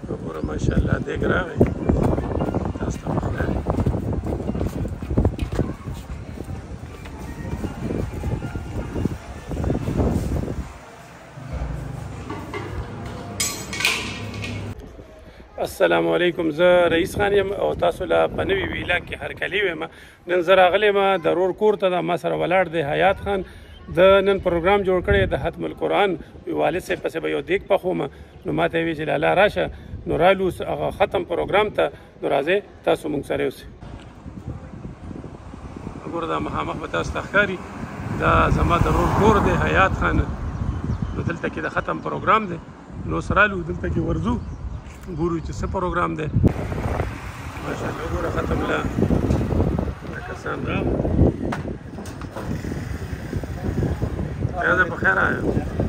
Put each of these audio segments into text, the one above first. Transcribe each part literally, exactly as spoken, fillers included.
وګوره ماشاءالله دیګ راغی تاسو ته بخیر. السلام علیکم، زه رئیس خان یم او تاسو له په نوي ویلا کې هرکلی ویم. نن زه راغلی یم د رور کور ته، د ما سره ولاړ دی حیات خان. د نن پروګرام جوړ کړی د ختم القرآن. والد صاحب پسې به یو دیګ پخوم، نو ما ته یې ویل چې لالا راشه، نو رالو هغه ختم پروګرام ته. نو راځئ تاسو موږ سره اوسئ. وګوره دا مخامخ به تاسو ته ښکاري، دا زما د رور کور دی حیات خان. نو دلته کې د ختم پروګرام دی، نو اوس رالو دلته کې ورځو ګورو چې څه پروګرام دی. ماشاءالله وګوره ختم له کسان راغلل. خیر ده، په خیر آیا؟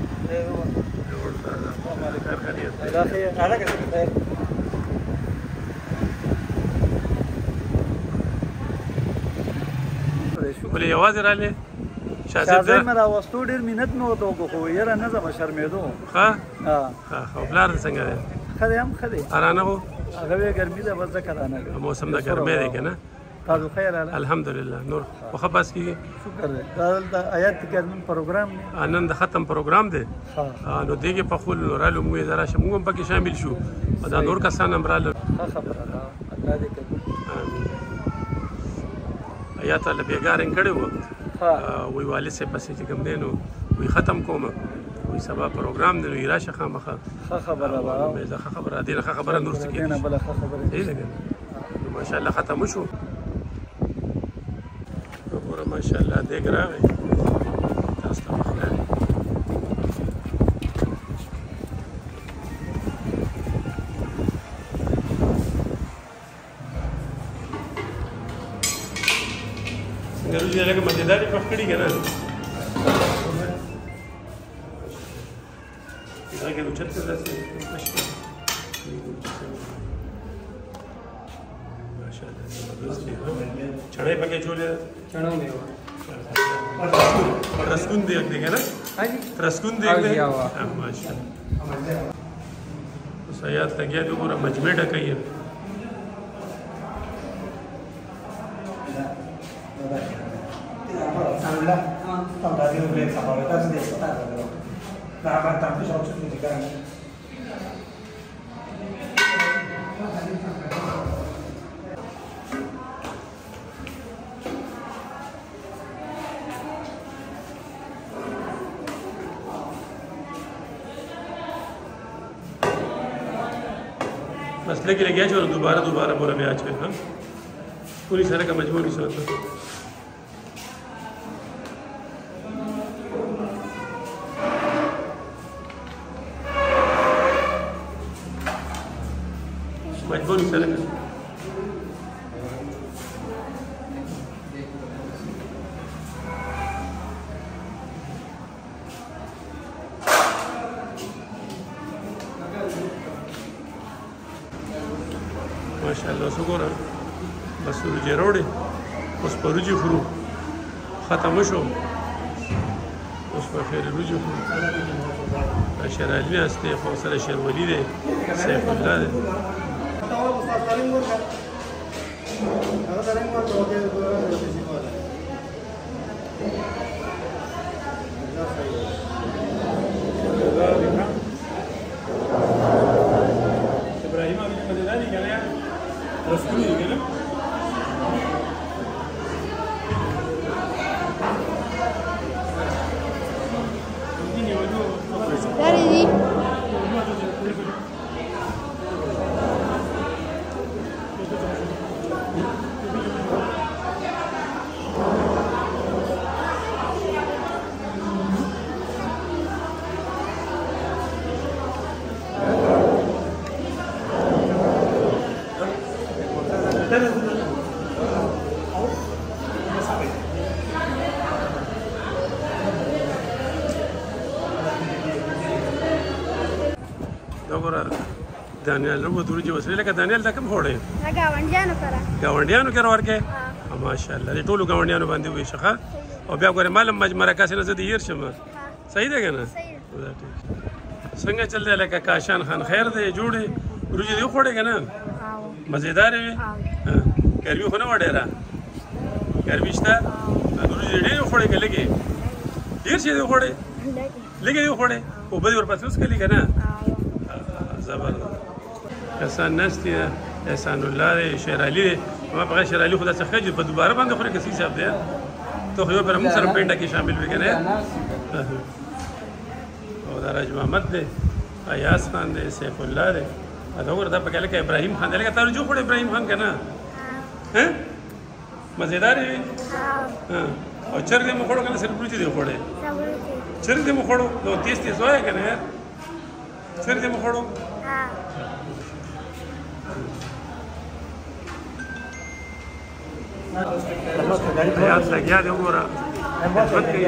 ولې یوازې رالې؟ شاه صاحب مې راوستو، ډېر منت مې ورته وکړو، خو یاره نه ځم شرمېدو. ښه ښه ښه. پلار دې څنګه دی؟ ښه دی، هم ښه دی. ارانه و؟ هغه وی ګرمي ده، بس ځکه رانه دی. موسم د ګرمۍ دی که نه؟ تاسو خیر حاله؟ الحمدلله. نور خو ښه بس کېږي؟ شکر دی. دا دلته آیات کې نن پروګرام دی، نن د ختم پروګرام دی. نو دیګ یې پخول، نو رالو موږ یې زه راشم، موږ هم پکې شامل شو او دا نور کسان هم رالل. ښه خبره ده، الله دې کوي. امین. آیات له بېګارنګ کړی وو، وایي والد صاحب پسې چې کوم دی نو وایي ختم کوم، وایي سبا پروګرام دی، نو یې راشه خامخا. ښه خبره ده، ښه خبره ده، ډېره ښه خبره نور څه کېږي. بله ښه خبره صحیح ده که نه؟ نو ماشاءالله ختم وشو. وګوره ماشاءالله دیګ راغی تاسو ته بخیر. څنګه روزي لکه مزېدارې پخ کړي که نه؟ هغې اوچت ته داسې ماشاءالله زبردست دی. چڼۍ پکې چولې ده؟ چڼه مې وه. ترسکون دیګ دی که نه؟ ترسکون دیګ دی. ماشاءالله. اوس حیات لګیا دی، وګوره مجمع ډکوي. बस लेके ले गया जो दोबारा दोबारा बोला मैं आज हाँ पूरी सारे का मजबूर नहीं सोता. मजबूर नहीं सारे का माशाल्लाह. सुगोरा बस रुजी रोड़े उस पर रुजी खरू ख़त्म शो उस पर फिर रुजी खरू शेर आलमी हंसते फौसला शेर वली दे सैफुल्लाह दे. دانیال نو ودوري چې وسره لکه دانیال دا کوم خوړې؟ دا گاونډیانو سره. گاونډیانو کې ورکې؟ ها ماشاءالله دې ټولو گاونډیانو باندې وي شخه او بیا ګوره مالم مجمره کاسه نه زه دې هیر شم. صحیح ده که نه؟ صحیح. څنګه چل دی لکه کاشان خان خیر دی جوړې وریجې دې وخوړې که نه مزېدارې وې ګرمي خو نه وه ډېره ګرمي شته وریجې دې ډېرې وخوړې که لږې ډېر شی دې وخوړې لږې دې وخوړې اوبه دې ورپسې وڅښلې که نه زبردست احسان ناست دی احسان الله دی شیر علي دی ما په شیر علي خو داسې ښه په دوباره باندې خورې که څه حساب دی ته خو یو پره موږ سره پینډه کې شامل وي که نه او دا راج محمد دی ایاز خان دی سیف الله دی دا وګوره دا پکې لکه ابراهیم خان دی لکه تا رجوع خوړې ابراهیم خان که نه مزېدار وي او چرګ دې مو خوړو که نه صرف وریجې دې وخوړې چرګ دې مو خوړو نو تیز تیز وایه که نه یار چرګ دې مو خوړو حیات لګیا دی وګوره خدمت کوي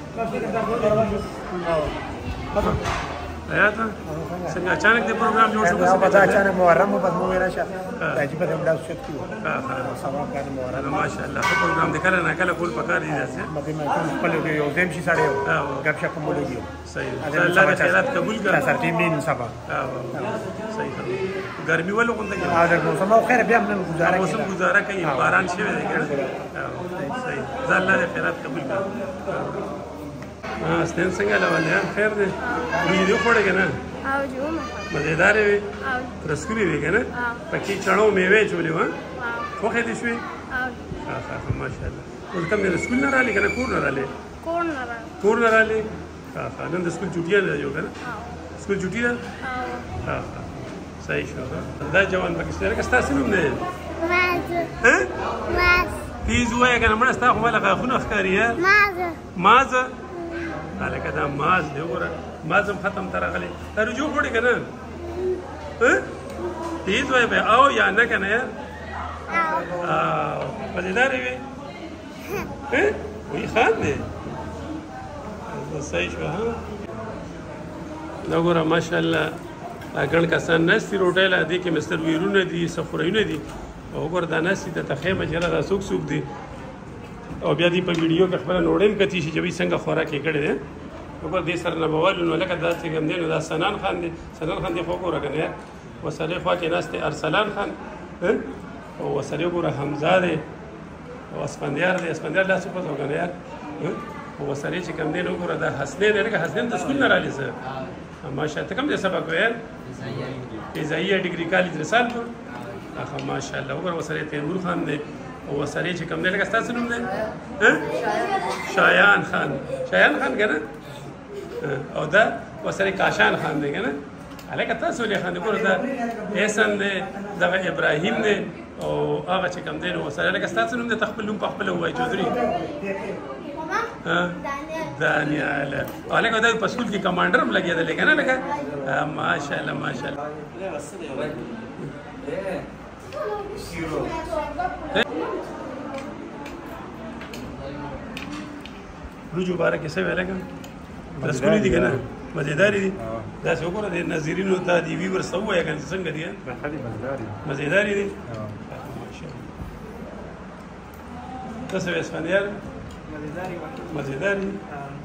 حیات څنګه اچانک دې پروګرام جوړ شو که څه پته اچانک محرم و بس مو ویل شه راځي په همدا شت کې سبا کار محرم ماشاءالله ښه پروګرام دی کله نه کله کول پکار دي داسې مته مې کوم خپل یو زم شي ساړې غب شپ مولوي صحیح الله دې خیرات قبول کړه سر ټیم نه سبا صحیح ګرمي ولې غونډه کې دا موسم او خیر بیا موږ گزاره کوي موسم گزاره کوي باران شوی دی ګر صحیح ځا الله دې خیرات قبول کړه ها ستن څنګه لولیا خیر دی ویډیو خوړې کنه او جوړه مزیدار وي او رسکوري وي کنه پکې چړو میوه چولې و خو خې دې شوي ها ها ماشاءالله ولته مې رسکول نه رالي کنه کور نه رالي کور نه رالي کور نه رالي ها ها نن د سکول چټیا نه جو کنه سکول چټیا ها ها صحیح شو دا جوان پاکستان کې ستاسو نوم نه ماز ها ماز تیز وای کنه مړه ستا خو مله غاخونه ښکاری ماز ماز الکه دا ماز دی وګوره ماز هم ختم تر غلې ته رجوع خوړې که نه تیز وای به او یا نه که نه یار او مزېدارې وې وایي خان دی صحیح شوه ها دا وګوره ماشاءالله ګڼ کسان ناست دي روټۍ له دې کې مستر ویرونه دي سفرایونه دي او وګوره دا ناست دي ته تخیمه چې دا څوک څوک دي او بیا دې په ویډیو کې خپله نوړې هم کتي شي چې وایي څنګه خوراک یې کړی دی وګوره دې سره نه به والو نو لکه دا چې کوم دی نو دا سنان خان دی سنان خان دی خو وګوره که نه یار ورسره خوا کې ناست دی ارسلان خان او ورسره وګوره حمزه دی او اسفندیار دی اسفندیار لا څه پته که نه یار او ورسره چې کوم دی نو وګوره دا حسنین دی لکه حسنین د سکول نه رالي زه ماشاءالله ته کوم دی سبق ویل فضایي ډګري کالج رسالپور اخه ماشاءالله وګوره ورسره تیمور خان دی او ورسره چې کوم دی لکه ستاسو نوم دی شایان خان شایان خان که نه او دا ورسره کاشان خان دی که نه هلکه تاسو ولې خان دی ګوره دا احسن دی دغه ابراهیم دی او هغه چې کوم دی نو ورسره لکه ستاسو نوم دی ته خپل نوم په خپله ووایي چودري دانیال هلکه دا په سکول کې کمانډر هم لګېدلی که نه لکه ماشاءالله ماشاءالله روجو باره کې څه ویلی که رسکولي دي که نه مزېدارې دي داسې وګوره د ناظرینو ته د یوې ورسته ووایه که نه څنګه دي مزېدارې دي ته څه وایې اسفندیار مزېدارې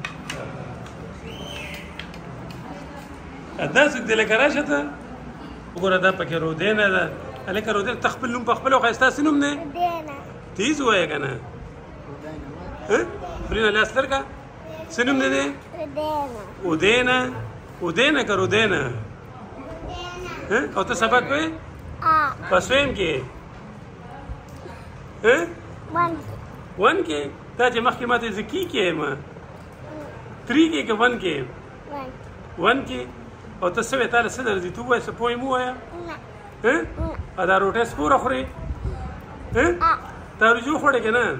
دا څوک دی لکه راشه ته وګوره دا پکې رودینه ده هلکه رودینه ته خپل نوم په خپله وښایه ستاسې نوم دی تیز ووایه که نه فرینه لاس لرکه څه نوم دی دی اودینه اودینه که رودینه او ته سبق وې په سویم کې ون کې دا چې مخکې ما ته زه کی کې یم تري کې که ون کې ون کې او ته څه وې تا له څه درځي ته ووایه څه پویم ووایه او دا روټۍ سپوره خورې تا رجوع خوړې که نه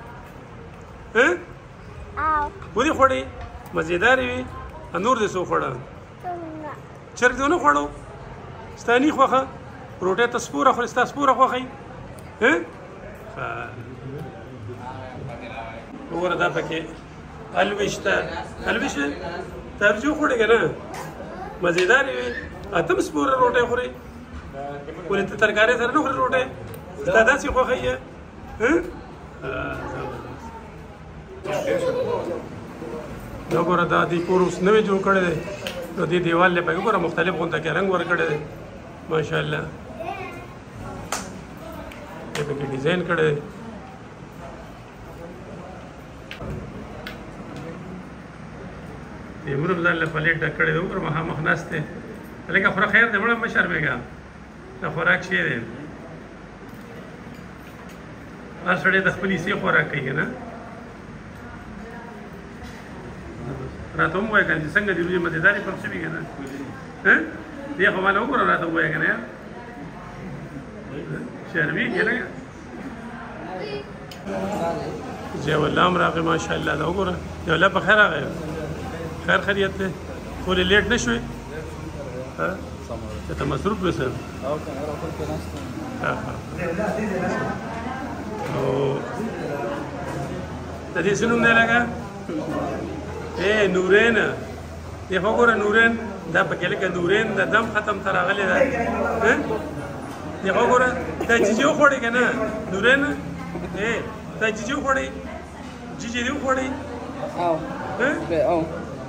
ودې خوړې مزېدارې وي نور دې څه وخوړه چرګ دې ونه خوړو ستا ني خوښه روټۍ ته سپوره خورې ستا سپوره خوښئ وګوره دا پکې الوی شته الوی شته تا رجوع خوړې که نه مزېدارې وي ته هم سپوره روټۍ خورې ولې ته ترکارۍ سره نه خورې روټۍ ستا داسې خوښئ یې دا ګوره دا دې کور اوس نوی جوړ کړی دی نو دې دیوال له پکې ګوره مختلف غونډه کې رنګ ورکړی دی ماشاءالله دې پکې ډیزاین کړی دی یې مرم ځان له پلیټ ډک کړی دی وګوره مخامخ ناست دی لکه خوره خیر دی مړه مه شرمېږه دا خوراک شی دی هر سړی د خپل حصې خوراک کوي که نه راته هم ووایه که نه چې څنګه دې روژې مزېدارې پخ شوي که نه دې خو ماله وګوره راته ووایه که نه یار شرمېږي لږه ضیاء الله هم راغی ماشاءالله دا وګوره ضیاء الله په خیر راغی خیر خیریت دی ولې لیټ نه شوې ته مصروف وې سر او د دې څه نوم دی لکه ای نورین دې خو ګوره نورین دا پکې لکه نورین د دم ختم ته راغلی دی دې خو ګوره دا جیجي وخوړې که نه نورین ای دا جیجي وخوړې جیجي دې وخوړې او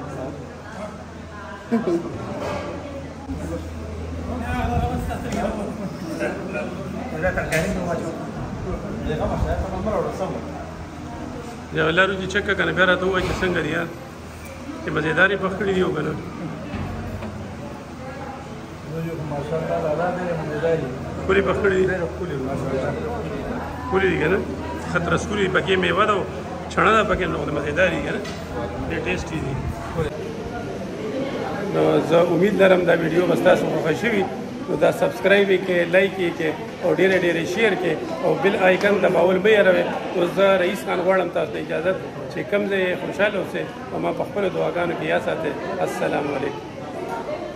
ضیاء الله روجي چک که نه بیا راته ووایه چې څنګه دي یار چې مزېدار یې پخ کړي دي او که نه ښکلې پخ کړي دي ښکلې دي که نه خطره ښکلې دي پکې میوه ده او چڼه ده پکې نو د مزېدار دي که نه ډېر ټیسټي دي نو زه امید لرم دا ویډیو به ستاسو خوښه شوي نو دا سبسکرایب یې کړئ لایک یې کړئ او ډېرې ډېرې شیر کړئ او بل آیکن دباول مه هېروئ اوس زه رئیس خان غواړم تاسو ته اجازت چې کوم ځای خوشحاله اوسئ او ما په خپلو دعاګانو کې یاد ساتئ السلام علیکم